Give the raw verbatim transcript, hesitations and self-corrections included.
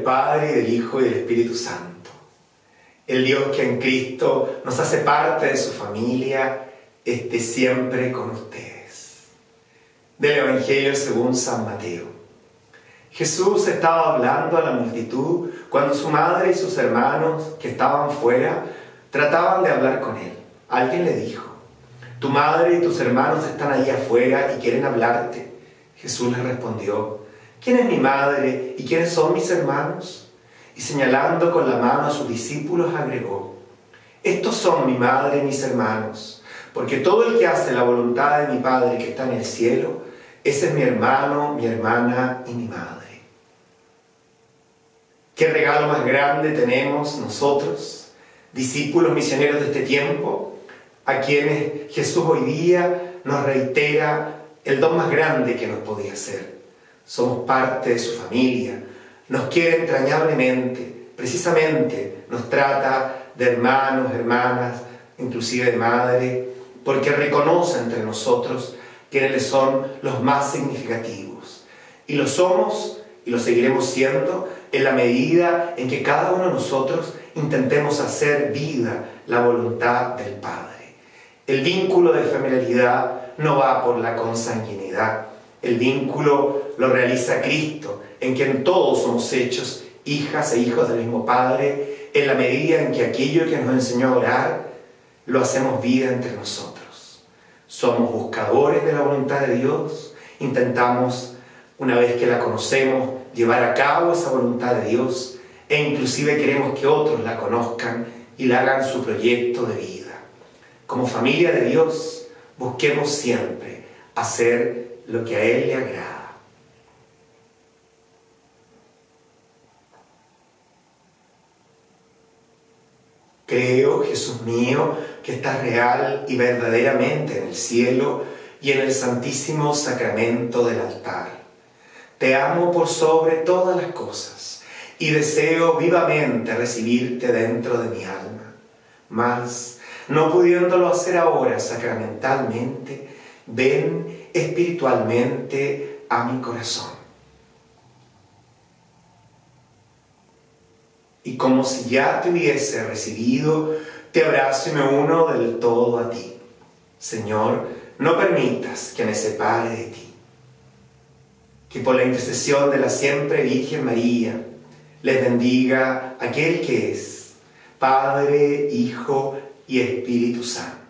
Padre, y del Hijo, y del Espíritu Santo. El Dios que en Cristo nos hace parte de su familia, esté siempre con ustedes. Del Evangelio según San Mateo. Jesús estaba hablando a la multitud cuando su madre y sus hermanos, que estaban fuera, trataban de hablar con él. Alguien le dijo: tu madre y tus hermanos están ahí afuera y quieren hablarte. Jesús les respondió: ¿quién es mi madre y quiénes son mis hermanos? Y señalando con la mano a sus discípulos agregó: estos son mi madre y mis hermanos, porque todo el que hace la voluntad de mi Padre que está en el cielo, ese es mi hermano, mi hermana y mi madre. ¿Qué regalo más grande tenemos nosotros, discípulos misioneros de este tiempo, a quienes Jesús hoy día nos reitera el don más grande que nos podía hacer? Somos parte de su familia, nos quiere entrañablemente, precisamente nos trata de hermanos, hermanas, inclusive de madre, porque reconoce entre nosotros quienes son los más significativos. Y lo somos y lo seguiremos siendo en la medida en que cada uno de nosotros intentemos hacer vida la voluntad del Padre. El vínculo de familiaridad no va por la consanguinidad. El vínculo lo realiza Cristo, en quien todos somos hechos hijas e hijos del mismo Padre, en la medida en que aquello que nos enseñó a orar, lo hacemos vida entre nosotros. Somos buscadores de la voluntad de Dios, intentamos, una vez que la conocemos, llevar a cabo esa voluntad de Dios, e inclusive queremos que otros la conozcan y la hagan su proyecto de vida. Como familia de Dios, busquemos siempre hacer lo que a Él le agrada. Creo, Jesús mío, que estás real y verdaderamente en el cielo y en el santísimo sacramento del altar. Te amo por sobre todas las cosas y deseo vivamente recibirte dentro de mi alma. Mas, no pudiéndolo hacer ahora sacramentalmente, ven espiritualmente a mi corazón. Y como si ya te hubiese recibido, te abrazo y me uno del todo a ti. Señor, no permitas que me separe de ti. Que por la intercesión de la siempre Virgen María, les bendiga aquel que es Padre, Hijo y Espíritu Santo.